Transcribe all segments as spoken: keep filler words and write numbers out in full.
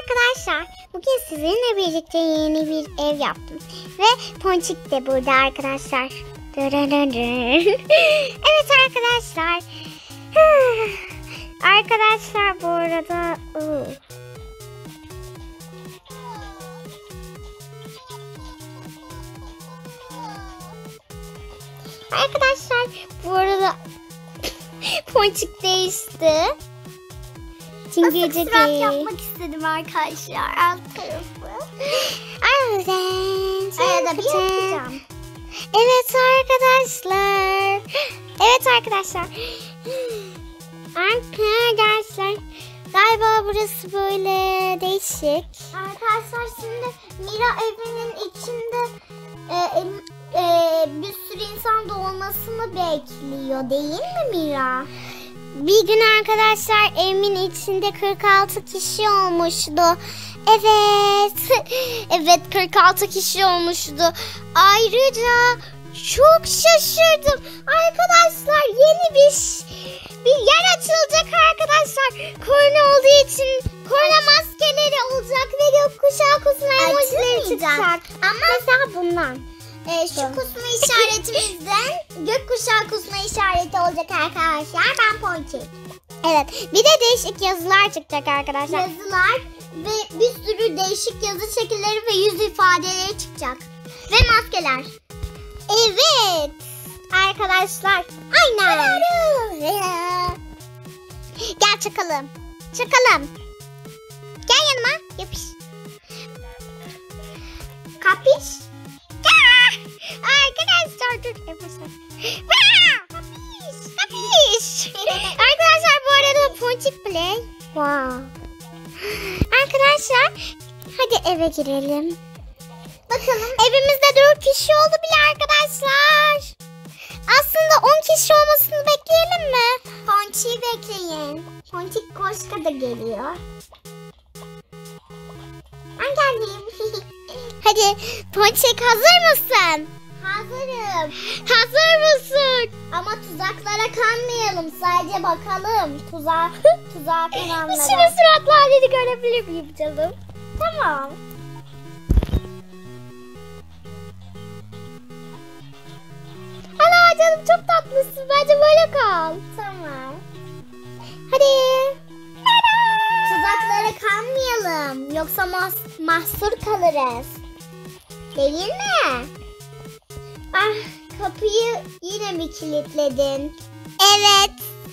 Arkadaşlar bugün sizinle birlikte yeni bir ev yaptım. Ve Ponçik de burada arkadaşlar. Evet arkadaşlar. Arkadaşlar bu arada... Arkadaşlar bu arada Ponçik değişti. Nasıl surat yapmak istedim arkadaşlar. Alt tarafı. Özledik. Arada bir yapacağım. Evet arkadaşlar. Evet arkadaşlar. Arkadaşlar. Galiba burası böyle değişik. Arkadaşlar şimdi Mira evinin içinde e, e, bir sürü insan doğmasını bekliyor değil mi Mira? Bir gün arkadaşlar evimin içinde kırk altı kişi olmuştu. Evet. Evet kırk altı kişi olmuştu. Ayrıca çok şaşırdım. Arkadaşlar yeni bir bir yer açılacak arkadaşlar. Korona olduğu için korona maskeleri olacak ve gökkuşağı kusma emojileri çıkacak. Ama mesela bundan. Ee, şu kusma işaretimizden gökkuşağı kusma işareti olacak arkadaşlar. Ben Poncik. Evet. Bir de değişik yazılar çıkacak arkadaşlar. Yazılar ve bir sürü değişik yazı şekilleri ve yüz ifadeleri çıkacak. Ve maskeler. Evet. Arkadaşlar. Aynen. Gel çıkalım. Çıkalım. Gel yanıma. Yapış. Kapiş? Arkadaşlar dur yapışlar. Kapiş. Kapiş. Arkadaşlar bu arada Poncikplay. Wow. Arkadaşlar hadi eve girelim. Bakalım. Evimizde dört kişi oldu bile arkadaşlar. Aslında on kişi olmasını bekleyelim mi? Ponçik'i bekleyin. Ponçik koşka da geliyor. Ben geldim. Hadi Ponçik hazır mısın? Hazırım. Hazır mısın? Ama tuzaklara kanmayalım. Sadece bakalım. Tuzak, tuzak kananlara. Şimdi suratlı halini görebilir miyim canım? Tamam. Ana canım çok tatlısın. Bence böyle kal. Tamam. Hadi. Tuzaklara kanmayalım. Yoksa mas mahsur kalırız. Değil mi? Ah, kapıyı yine mi kilitledin? Evet.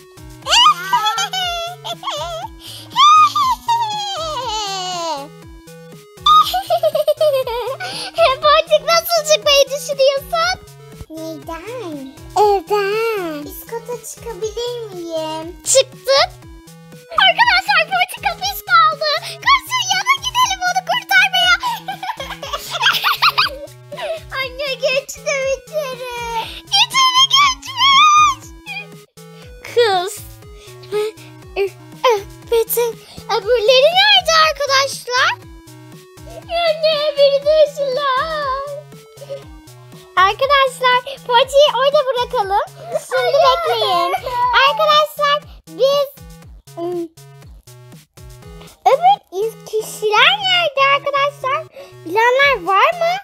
Ponçik nasıl çıkmayı düşünüyorsun? Neden? Evden. Üst kata çıkabilir miyim? Çıktık. Arkadaşlar Ponçik hapis kaldı. Kaçın yana gidelim onu kurtarmaya. Anne geçti içeri. İçeri geçmiş. Kız. Metin. Öbürleri nerede arkadaşlar? Anne beni de ışınlar. Arkadaşlar Ponçik'i orada bırakalım. Şimdi bekleyin. Arkadaşlar biz öbür kişiler nerede arkadaşlar? Bilenler var mı?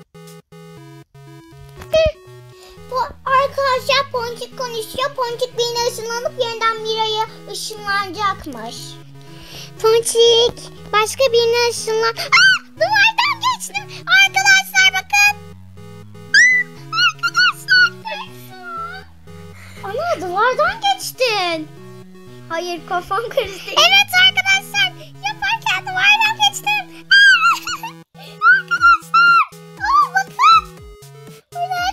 Bu arkadaşlar Poncik konuşuyor. Poncik birine ışınlanıp yeniden Mira'ya ışınlanacakmış. Ponçik başka birine ışınlan. Aa, duvardan geçtim. Arkadaşlar bakın. Aa, arkadaşlar. Ana duvardan geçtin. Hayır kafam karıştı. Evet arkadaşlar. Yaparken duvardan geçtim. Aa, arkadaşlar. Aa, bakın. Evet.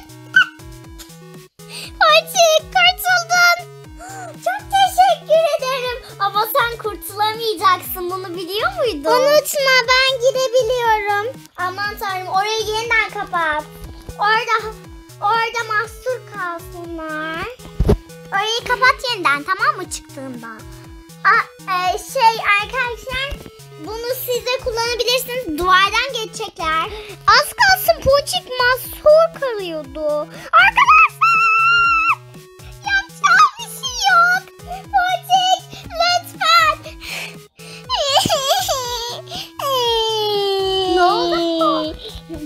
Ponçik kurtuldun. Çok teşekkür ederim. Ama sen kurtulamayacaksın. Bunu biliyor muydun? Unutma ben gidebiliyorum. Aman tanrım orayı yeniden kapat. Orada orada mahsur kalsınlar. Orayı kapat yeniden tamam mı çıktığında? Aa, e, şey arkadaşlar bunu siz de kullanabilirsiniz. Duvardan geçecekler. Az kalsın Ponçik mahsur kalıyordu. Arkadaşlar! Yapacağım bir şey yok. Ponçik lütfen.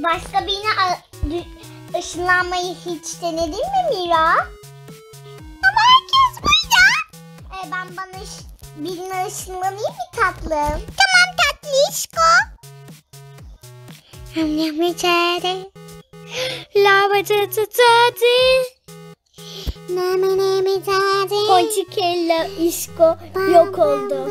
başka birine ışınlanmayı hiç denedin mi Mira? Ama herkes burada. E, ben bana birine ışınlanayım mı tatlım? Tamam tatlışko. Poncikplay işko yok oldu.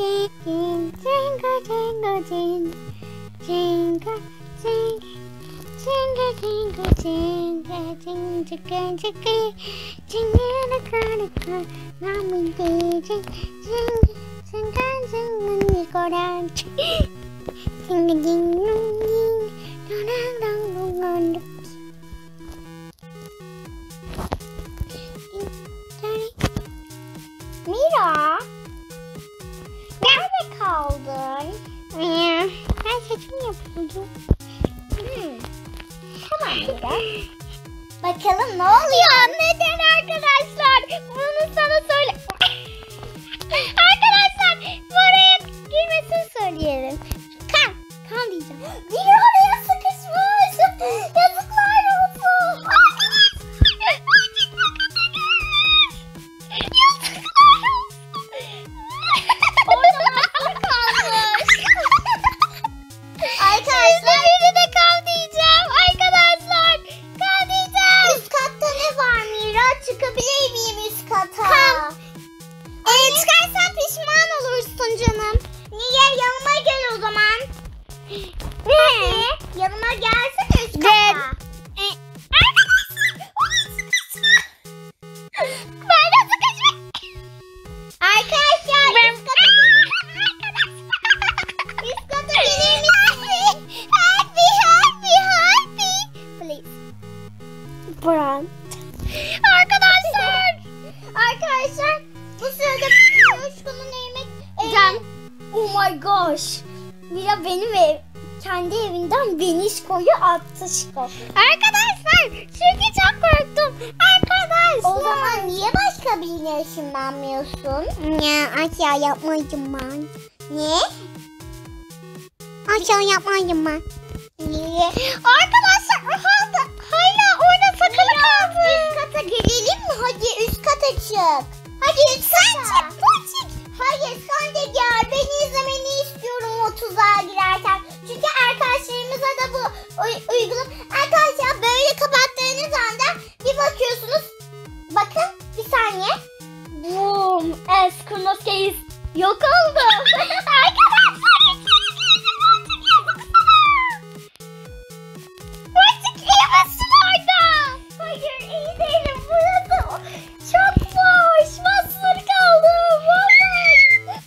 Mira, nerede kaldın? Ben saçımı yapıyordum. Hmm. Tamam Mira. Bakalım ne oluyor? Ya neden arkadaşlar? Bunu sana söyle. Arkadaşlar buraya girmesini söyleyelim. Kan, kan diyeceğim. Mira oraya sıkışmış. Yazıklar olsun. Arkadaşlar biri de kal diyeceğim. Arkadaşlar kal diyeceğim. Üst katta ne var Mira? Çıkabilir miyim üst kata? Kal. Ee, çıkarsan pişman olursun canım. Niye? Yanıma gel o zaman. Hadi yanıma gelsene üst kata. Gel. Ee, arkadaşlar ben de sıkışmış. Arkadaşlar Ben- üst kata üst kata gelir misin? Help me, help me, help me. Please. Brand. Arkadaşlar. Arkadaşlar bu sırada Coşkun'un yemek Can. Oh my gosh. Mira benim ev kendi evinden Benişko'yu attı Şiko. Arkadaşlar çünkü çok korktum. Arkadaşlar. O zaman niye başka birine ışınlanmıyorsun? Ya aşağı yapmayacağım ben. Ne? Aşağı yapmayacağım ben. Niye? Arkadaşlar hala, hala orada takılı kaldı. Üst kata gelelim mi? Hadi üst kata çık. Hadi üst kata. Sen çık Poncik. Hayır sen de gel. Beni izlemeni istiyorum o tuzağa girerken. Çünkü arkadaşlarımıza da bu uy- uygulam. Arkadaşlar böyle kapattığınız anda bir bakıyorsunuz. Bakın bir saniye. Boom. Eskimos case yok oldu. Arkadaşlar içeri girdi Poncik yazık sana. Poncik iyi misin orada? Hayır iyi değilim. Burası çok boş. Mahsur kaldım. Vallahi.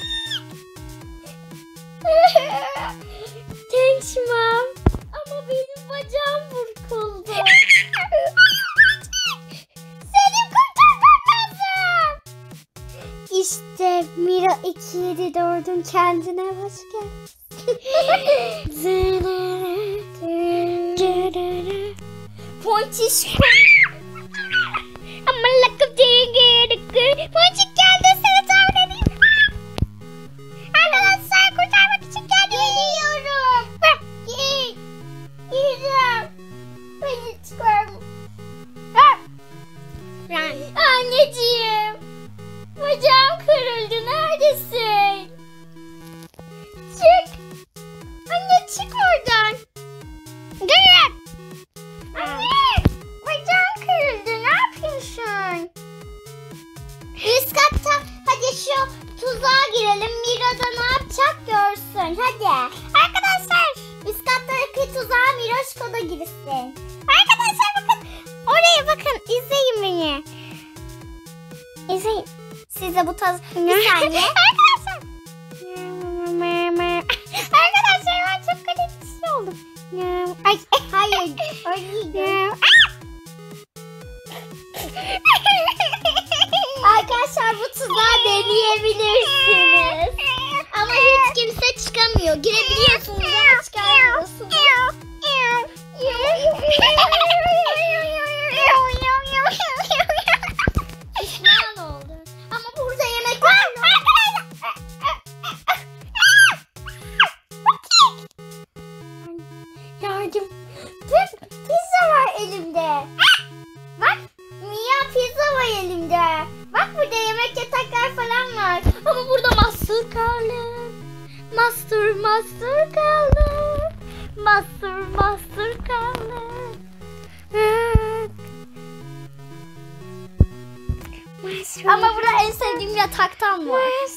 Thanks mom. Ama benim bacağım burkuldu. Seni kurtarmam lazım. İşte Mira iki yedi dördün kendine hoş geldin. Ponçikplay. Ama lakıp Poncik geldi seni tahmin edeyim. Arkadaşlar kurtarmak için geldim. Geliyorum. Gel. Gireceğim. Beni çıkar. Anneciğim. Bacağım kırıldı. Neredesin? Çık. Anne çık oradan. Dur. Anne. Bacağım kırıldı. Ne yapıyorsun? Üst katta hadi şu tuzağa girelim. Mira da ne yapacak görsün. Hadi. Arkadaşlar. Üst kattaki tuzağa Miroşko da girsin. Arkadaşlar bakın. Oraya bakın. İzleyin beni. İzleyin. Size bu taz... Bir saniye. Arkadaşlar. Arkadaşlar ben çok garip bir şey oldum. Ay. Hayır. Öyle değil. Arkadaşlar bu tuzağı deneyebilirsiniz. Ama hiç kimse çıkamıyor. Girebiliyorsunuz ama çıkamıyorsunuz. Pişman oldu. Ama burada yemek var. Yardım bakayım. Pip, pizza var elimde. Bak Mia pizza var elimde. Bak burada yemek yataklar falan var. Ama burada mahsur kaldım. Mahsur mahsur kaldım. Mahsur mahsur kaldım. Ama burada en sevdiğim yataktan var.